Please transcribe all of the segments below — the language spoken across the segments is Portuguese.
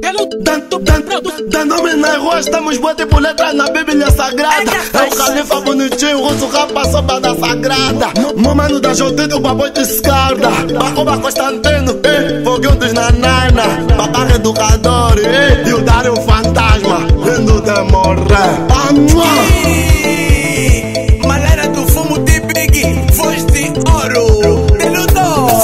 Dando-me na rua, estamos boa tipo letras na Bíblia Sagrada. É o califa bonitinho, o russo rapa sombra da sagrada. Mamano da Jodito, o baboi descarda. Bacoba Constantino, foguinho dos nanana. Babaca educador, e o Dário fantasma. Vindo de morrer. Malera do fumo de Big, voz de ouro. Peludão,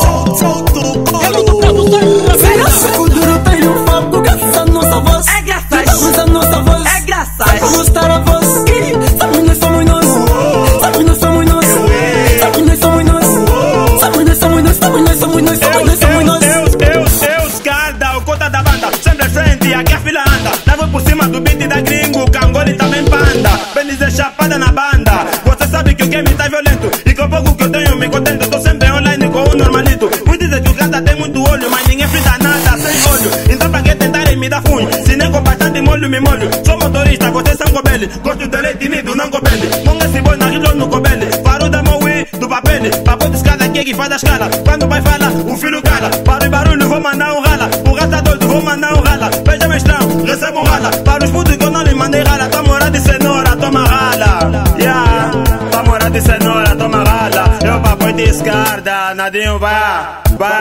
solto coro. Será que o duro tem um foco? Graças a nossa voz. É graças, Graças a nossa voz. é graças. Como estar a voz? Sabe nós somos nós. Sabe nós somos nós. Sabe nós somos nós. Sabe nós somos nós. Sabe nós somos nós. Sabe nós somos nós. Deus, carda, o conta da banda. Sempre frente, aqui a fila anda. Leva por cima do beat da gringo, Cangoli também panda. Bem dizer chapada na banda. Você sabe que o game tá violento. E com pouco que eu tenho me contento. Tô sempre online com o normalito. Muitos dizem que o carda tem muito olho, mas ninguém frita nada sem olho. Então pra que tentarem me dar funho? Se nem com bastante molho me molho. Sou motorista, vocês são cobele. Gosto de leite nido, não cobele. Monga esse boi na rilo no cobele. Faro da Maui, do papel. Papo de escada, que é que faz a escala. Quando vai falar, o filho cala. Para o barulho, vou mandar um rala. O rato doido, vou mandar um rala. Veja mestrão, recebo um rala. Para os putos que eu não lhe mandei rala. Tua mora de cenoura, toma rala. Yeah, tua mora de cenoura, toma rala. Eu papo de escada, nadinho vai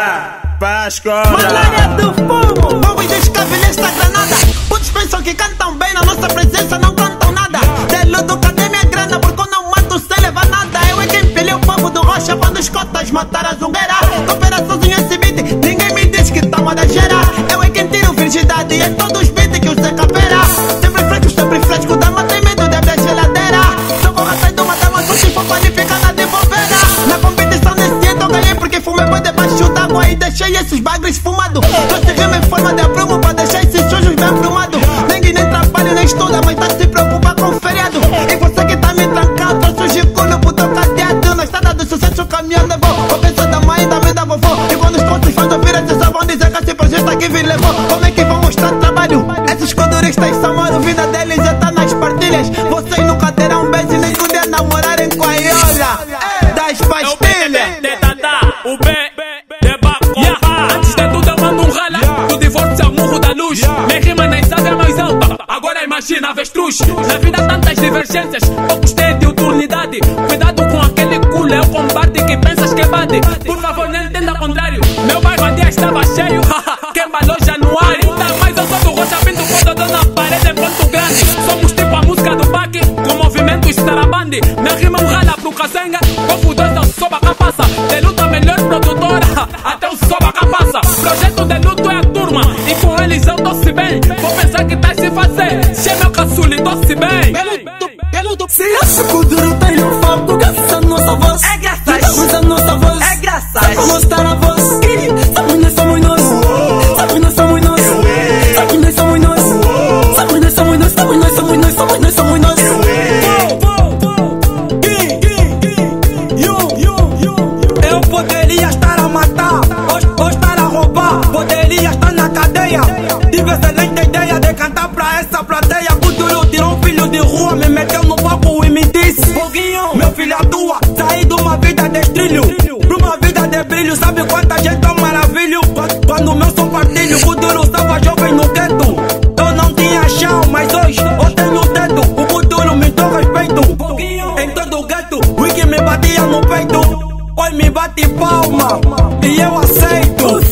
escola. Malária do fumo. Vamos descabe nesta granada. Putos pensam que cantam bem, na nossa presença não cantam nada. Deludo, cadê minha grana? Porque eu não mato sem levar nada. Eu é quem empilhei o povo do Rocha quando os cotas mataram a zungueira. Coopera sozinho esse beat, ninguém me diz que toma da gera. Eu é quem tiro virgindade, é todos os beats que o Zeca Pera. Sempre fresco, dama tem medo de abrir a geladeira. Socorro, sai de uma dama, se for qualificada de bobeira. Na competição nesse ano eu ganhei porque fumei boi debaixo d'água e deixei esses bagres fumados. Trouxe rima em forma de aprumo pra deixar esses sujos bem aprumados. Ninguém nem trabalha nem estuda, mas tá se preocupa com o feriado. E você que tá me trancado, trouxe o gicuno pro teu cadeado. Na estrada do sucesso o caminhão levou. Vou pensar da mãe e também da vovó. E quando os tontos fãs ouvirem, vocês só vão dizer que esse projeto aqui me levou. Como é que vão mostrar trabalho? Esses coduristas são a vida deles já tá nas partilhas. Vocês nunca terão um beijo nem um dia namorarem com a iola das pastilhas. O B, de Bacoba. Antes de tudo eu mando um rala. Do divórcio ao murro da luz. Minha rima nem sabe a mais alta. Agora imagina avestruz. Na vida tantas divergências, poucos têm de utilidade. Cuidado com aquele culo, é o combate que pensas que bate. Por favor, não entenda ao contrário. Meu bairro um dia estava cheio. Quem balou Januário. Tá, mas eu sou do Rocha Pinto, quando na parede em Ponto Grande. Somos tipo a música do Baque, com movimento estarabande. Minha rima um rala pro Cazenga. Confudões ao Soba Capassa. De luta melhor produtora, até o Soba Capassa. Projeto de luto é a turma, e com eles eu tô-se bem. Vou pensar que tá se fazer, chama o caçule, tô-se bem. Se acha que o duro tem um foco, graças a nossa voz. É graças, Graças a nossa voz. é graças. Como estar a voz? Sabe nós somos nós. Sabe nós somos nós. Sabe nós somos nós. Sabe nós somos nós. Sabe nós somos nós. Sabe nós somos nós. Eu poderia estar a matar, ou estar a roubar. Poderia estar na cadeia. Tive excelente ideia de cantar pra essa plateia. Futuro tirou um filho de rua, me meteu no palco e me disse: Foguinho, meu filho atua. Saí de uma vida de estrilho pra uma vida de brilho. Sabe quanta gente é um maravilho? Quando o meu som partilho, futuro estava jovem no gueto. Eu não tinha chão, mas hoje eu tenho dedo. O futuro me deu respeito. Em todo o gueto, o que me batia no peito. Hoje me bate palma e eu aceito.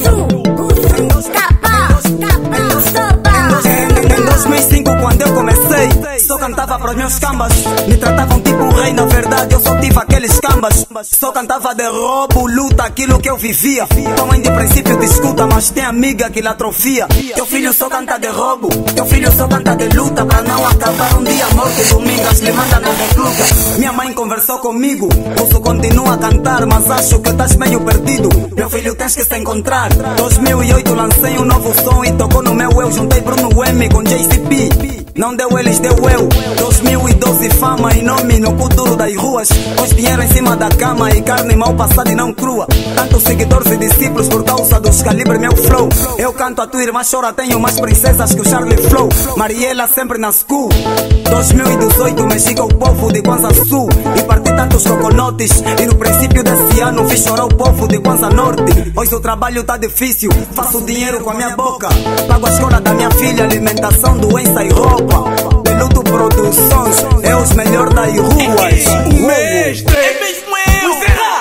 Em 2005 quando eu comecei, só cantava pros meus cambas. Me tratavam tipo um rei, na verdade eu só tive aqueles cambas. Só cantava de roubo, luta, aquilo que eu vivia. Tua mãe de princípio te escuta, mas tem amiga que lhe atrofia. Teu filho só canta de roubo, teu filho só canta de luta. Pra não acabar um dia morto, domingas lhe manda na recluta. Minha mãe conversou comigo, posso continuar a cantar, mas acho que estás meio perdido. Meu filho tens que se encontrar. 2008 lancei um novo som e tocou no meu. Eu juntei Bruno M com JCP. Não deu eles, deu eu. 2012 fama e nome no futuro das ruas. Com dinheiro em cima da cama e carne mal passada e não crua. Tantos seguidores e discípulos por causa dos calibres meu flow. Eu canto, a tua irmã chora, tenho mais princesas que o Charlie Flow. Mariela sempre na school. 2018 mexi com o povo de Kwanza Sul e parti tantos coconotes. E no princípio desse ano fiz chorar o povo de Kwanza Norte. Hoje o trabalho tá difícil, faço dinheiro com a minha boca. Pago a escola da minha filha, alimentação, doença e roupa. De luto produções, é os melhores das ruas. O mestre é mesmo eu.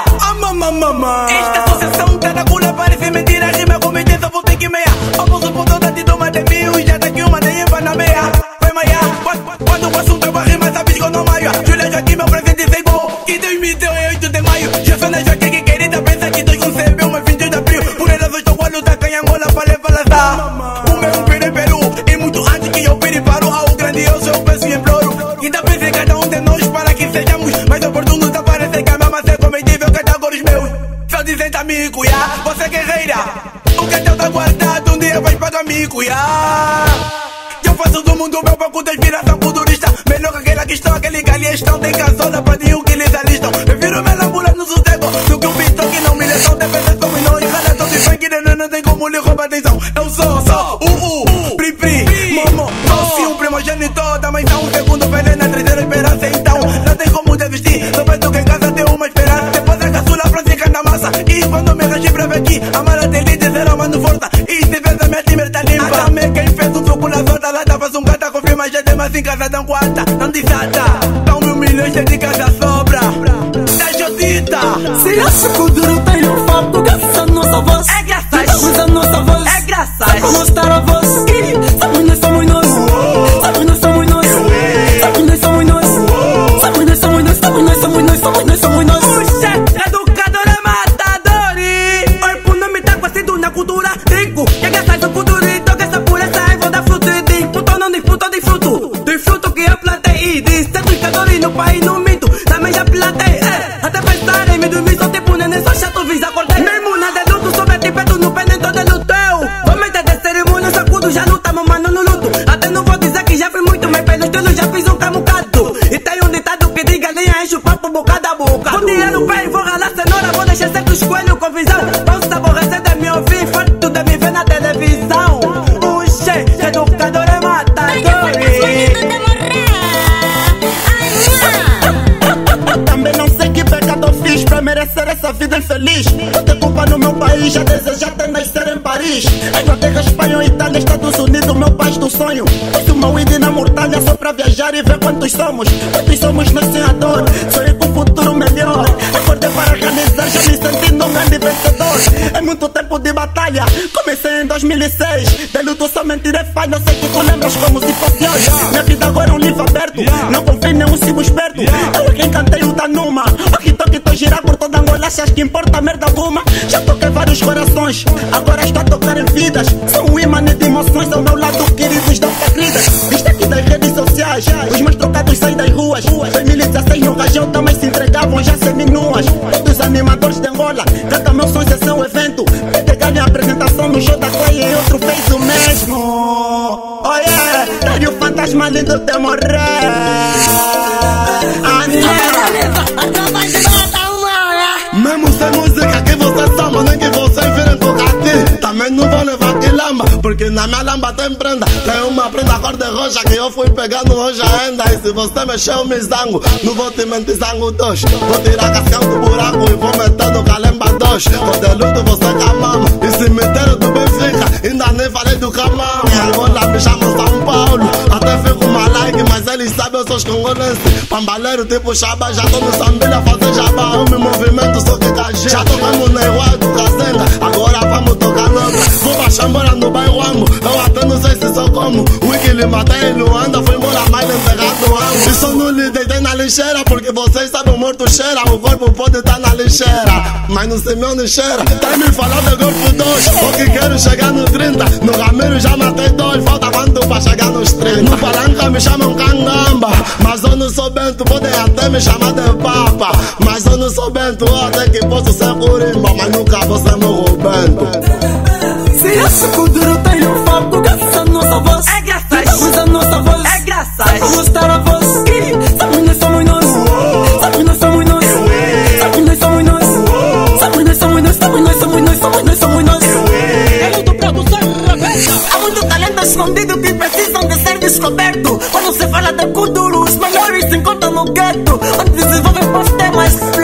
Esta associação cada cula parece mentira. Rima com mentira, vou ter que meia. Abuso por toda de toma de mil. E já daqui uma nem vai na meia. Vai maiar, quando o assunto é barrima, sabes que eu não maio. Júlia Joaquim, meu presente sei igual. Que Deus me deu em 8 de maio. Já sou na Joaquim que querida, pensa que Deus concebeu, mas 20 de abril. Por elas eu estou a lutar com a Angola para levar lá. O meu pire em Peru. E muito antes que eu pire para o algo grandioso, eu peço e imploro. Ainda penso em cada um de nós para que sejamos mais oportunos. Aparecer que a mesma ser comedível que agora meus. Só dizem amigo, ya, você é guerreira. O que é teu tá guardado, um dia vais pagar amigo, ya. Eu faço do mundo meu banco de inspiração futurista. Melhor que aquela questão, aquele que ali estão. Tem canções pra nenhum que eles alistam. Prefiro me lambular no sossego do que um pistão que não me lesão. Depende como e não enralação de funk, não tem como lhe roubar atenção. Eu sou só pri pri, momo. Doce, um primogênito da mansão. Um segundo veneno, a terceira esperança. Então, não tem como desistir. Só penso que em casa tem uma esperança. Depois a caçula francisca na massa. E quando me regi pra ver aqui, a mala tem líder, será mano força. E se vês a minha time, tá limpa. Também quem fez um suco na sorta, lá faz um gata, confirma, já tem mais em casa, dão quarta. Não desata, dão 1.000 milhões de casa sobra. Da Jodita. Se acha que o duro tem um foco, graças a nossa voz. É graças. Estamos a nossa voz. É graças. Só pra mostrar a voz. Somos nós, somos nós. Somos nós, somos nós. Somos nós, somos nós. Somos nós, somos nós. Somos nós, somos nós. Somos nós, somos nós. Puxa, educador é matador. Oi, por nome tá quase na cultura. Rico, que é graças ao culturito. Que essa pureza é vou dar fruto e de fruto, não de fruto, de fruto. De fruto que eu plantei e de ser educador e no país não minto. Também já plantei, até pensar em me dormir só tipo neném, só chato, vis acordei. Mesmo nada de luto, sobre ti, peito no pé, todo no teu. Vamos ter de cerimônia, sacudo, já lutamos, mano, no luto. Até não vou dizer que já fui muito, mas pelo estilo já fiz um camucado. E tem um ditado que diz galinha enche o papo bocado a boca. Com dinheiro bem, vou ralar cenoura, vou deixar sempre os coelhos com visão. Posso aborrecer de me ouvir, farto de me ver na televisão. Puxa, educador é matador. Também não sei que pecado eu fiz pra merecer essa vida infeliz. Eu tenho culpa no meu país, já desejo até nascer em Paris. Inglaterra, Espanha, Itália, Estados Unidos, meu país do sonho. Fiz uma ida na mortalha só pra viajar e ver quantos somos. Quantos somos nós sem a dor, sonhei com um futuro melhor. Acordei para realizar, já me sentindo um grande vencedor. É muito tempo de batalha, comecei em 2006. De luto somente irei falha, eu sei que tu lembras como se fosse hoje. Minha vida agora é um livro aberto, não confio em nenhum sigo esperto. Eu é quem cantei o Danuma, o tô girar por toda Angola, achas que importa merda alguma? Já toquei vários corações, agora estou a tocar em vidas. Sou um imã de emoções ao meu lado, queridos dão pacridas. Isto aqui das redes sociais, os meus trocados saem das ruas. 2016 no Rajão também se entregavam já semi-nuas. Todos os animadores de Angola, cada meu sonho é seu evento. Pede ganha a apresentação no show da Clay e outro fez o mesmo. Oh yeah, daí o fantasma lindo de morrer. Mesmo sem música que você sama, nem que você vira empolgati. Também não vou levar que lamba, porque na minha lamba tem prenda. Tem uma prenda cor de roxa que eu fui pegando hoje ainda. E se você mexer me zango, não vou te mentir zango 2. Vou tirar cascão do buraco e vou meter no calemba 2. Quando é luto você camama, e cemitério do Benfica, ainda nem falei do camama. Agora me chamam São Paulo, até fico malaique, mas eles sabem eu sou congolês. Pambaleiro tipo Chaba, já tô no Sambilha fazer jabá. Eu me movimento só que cajé. Já tocamos na igual do Cazenga, agora vamos tocar noutra. Vou baixar embora no bairro Ambo, eu até não sei se sou como. O que lhe matei em Luanda, foi embora mais enterrado Ambo. E só não lhe deitei na lixeira, porque vocês sabem o morto cheira. O corpo pode estar na lixeira, mas no Simeone cheira. Tá me falando de corpo 2, o que quero chegar no 30. No Ramiro já matei 2, falta quanto pra chegar nos 30. No Palanca me chamam Cangamba, mas eu não sou Bento. Podem até me chamar de Papa, mas eu não sou Bento. Eu até que posso ser Curimba, mas nunca vou ser meu Bento. Se acha que o duro tem um foco, graças a nossa voz. É graças. Estamos a nossa voz. É escondido que precisam de ser descoberto. Quando se fala de Kuduro, os melhores se encontram no gueto, onde desenvolvem bons temas.